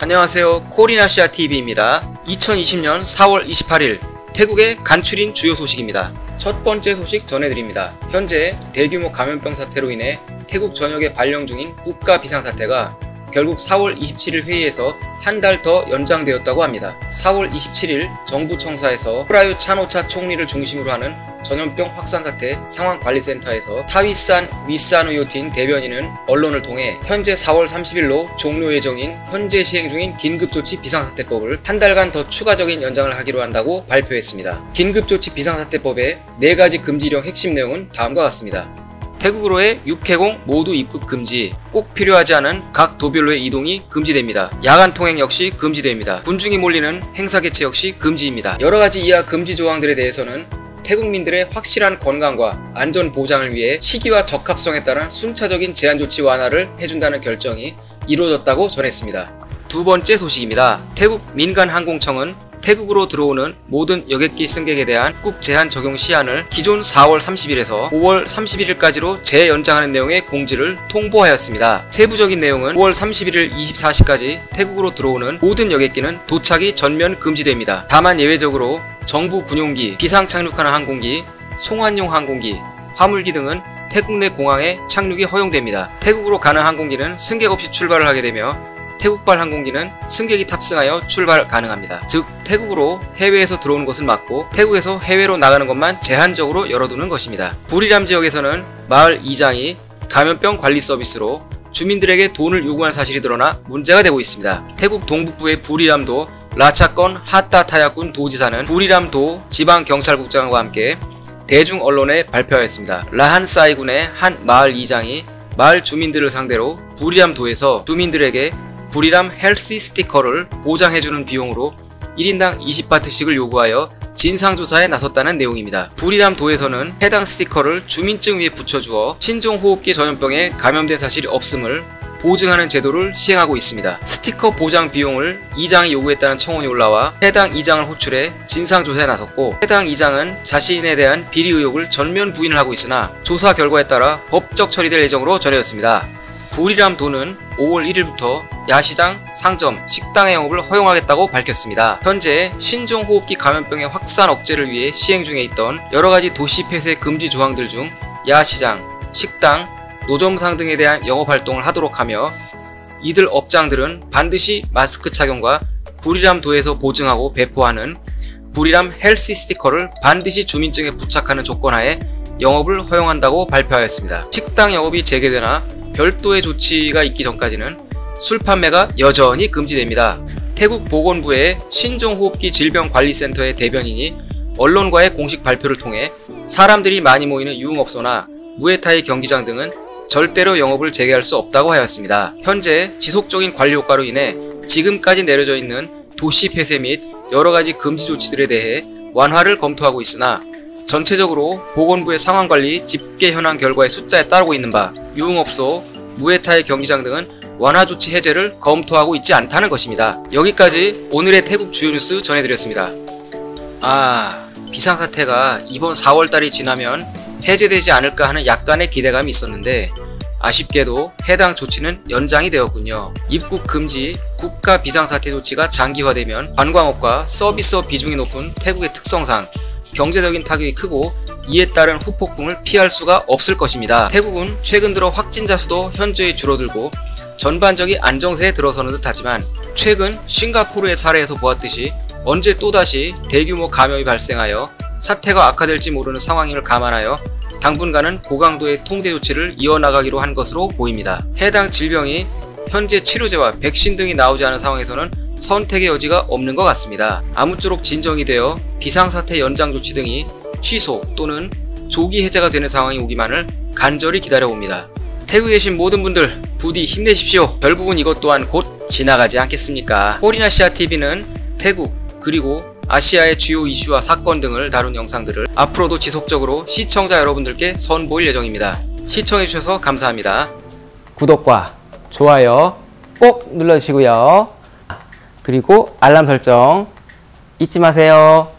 안녕하세요. 코리나시아TV입니다. 2020년 4월 28일 태국의 간추린 주요 소식입니다. 첫 번째 소식 전해드립니다. 현재 대규모 감염병 사태로 인해 태국 전역에 발령 중인 국가 비상사태가 결국 4월 27일 회의에서 한 달 더 연장되었다고 합니다. 4월 27일 정부 청사에서 프라유 찬오차 총리를 중심으로 하는 전염병 확산사태 상황관리센터에서 타위산 위사누요틴 대변인은 언론을 통해 현재 4월 30일로 종료 예정인 현재 시행 중인 긴급조치 비상사태법을 한 달간 더 추가적인 연장을 하기로 한다고 발표했습니다. 긴급조치 비상사태법의 4가지 금지령 핵심 내용은 다음과 같습니다. 태국으로의 육해공 모두 입국 금지, 꼭 필요하지 않은 각 도별로의 이동이 금지됩니다. 야간 통행 역시 금지됩니다. 군중이 몰리는 행사 개최 역시 금지입니다. 여러가지 이하 금지 조항들에 대해서는 태국민들의 확실한 건강과 안전 보장을 위해 시기와 적합성에 따른 순차적인 제한 조치 완화를 해준다는 결정이 이루어졌다고 전했습니다. 두 번째 소식입니다. 태국 민간항공청은 태국으로 들어오는 모든 여객기 승객에 대한 입국 제한 적용 시한을 기존 4월 30일에서 5월 31일까지로 재연장하는 내용의 공지를 통보하였습니다. 세부적인 내용은 5월 31일 24시까지 태국으로 들어오는 모든 여객기는 도착이 전면 금지됩니다. 다만 예외적으로 정부 군용기, 비상 착륙하는 항공기, 송환용 항공기, 화물기 등은 태국 내 공항에 착륙이 허용됩니다. 태국으로 가는 항공기는 승객 없이 출발을 하게 되며 태국발 항공기는 승객이 탑승하여 출발 가능합니다. 즉 태국으로 해외에서 들어오는 것을 막고 태국에서 해외로 나가는 것만 제한적으로 열어두는 것입니다. 부리람 지역에서는 마을 이장이 감염병 관리 서비스로 주민들에게 돈을 요구하는 사실이 드러나 문제가 되고 있습니다. 태국 동북부의 부리람도 라차건 하따타야군 도지사는 부리람도 지방경찰국장과 함께 대중 언론에 발표하였습니다. 라한사이군의 한 마을 이장이 마을 주민들을 상대로 부리람도에서 주민들에게 부리람 헬시 스티커를 보장해주는 비용으로 1인당 20바트씩을 요구하여 진상조사에 나섰다는 내용입니다. 부리람도에서는 해당 스티커를 주민증 위에 붙여주어 신종호흡기 전염병에 감염된 사실이 없음을 보증하는 제도를 시행하고 있습니다. 스티커 보장 비용을 이장이 요구했다는 청원이 올라와 해당 이장을 호출해 진상조사에 나섰고 해당 이장은 자신에 대한 비리 의혹을 전면 부인을 하고 있으나 조사 결과에 따라 법적 처리될 예정으로 전해졌습니다. 부리람도는 5월 1일부터 야시장, 상점, 식당의 영업을 허용하겠다고 밝혔습니다. 현재 신종호흡기 감염병의 확산 억제를 위해 시행 중에 있던 여러가지 도시 폐쇄 금지 조항들 중 야시장, 식당, 노점상 등에 대한 영업활동을 하도록 하며 이들 업장들은 반드시 마스크 착용과 부리람도에서 보증하고 배포하는 부리람 헬시 스티커를 반드시 주민증에 부착하는 조건하에 영업을 허용한다고 발표하였습니다. 식당 영업이 재개되나 별도의 조치가 있기 전까지는 술 판매가 여전히 금지됩니다. 태국 보건부의 신종호흡기 질병관리센터의 대변인이 언론과의 공식 발표를 통해 사람들이 많이 모이는 유흥업소나 무에타이 경기장 등은 절대로 영업을 재개할 수 없다고 하였습니다. 현재 지속적인 관리 효과로 인해 지금까지 내려져 있는 도시 폐쇄 및 여러가지 금지 조치들에 대해 완화를 검토하고 있으나 전체적으로 보건부의 상황관리 집계 현황 결과의 숫자에 따르고 있는 바 유흥업소, 무에타이 경기장 등은 완화 조치 해제를 검토하고 있지 않다는 것입니다. 여기까지 오늘의 태국 주요 뉴스 전해드렸습니다. 비상사태가 이번 4월달이 지나면 해제되지 않을까 하는 약간의 기대감이 있었는데 아쉽게도 해당 조치는 연장이 되었군요. 입국 금지, 국가 비상사태 조치가 장기화되면 관광업과 서비스업 비중이 높은 태국의 특성상 경제적인 타격이 크고 이에 따른 후폭풍을 피할 수가 없을 것입니다. 태국은 최근 들어 확진자 수도 현저히 줄어들고 전반적인 안정세에 들어서는 듯 하지만 최근 싱가포르의 사례에서 보았듯이 언제 또다시 대규모 감염이 발생하여 사태가 악화될지 모르는 상황임을 감안하여 당분간은 고강도의 통제 조치를 이어나가기로 한 것으로 보입니다. 해당 질병이 현재 치료제와 백신 등이 나오지 않은 상황에서는 선택의 여지가 없는 것 같습니다. 아무쪼록 진정이 되어 비상사태 연장 조치 등이 취소 또는 조기 해제가 되는 상황이 오기만을 간절히 기다려봅니다. 태국에 계신 모든 분들 부디 힘내십시오. 결국은 이것 또한 곧 지나가지 않겠습니까? 코리나시아TV는 태국 그리고 아시아의 주요 이슈와 사건 등을 다룬 영상들을 앞으로도 지속적으로 시청자 여러분들께 선보일 예정입니다. 시청해주셔서 감사합니다. 구독과 좋아요 꼭 눌러주시고요. 그리고 알람 설정 잊지 마세요.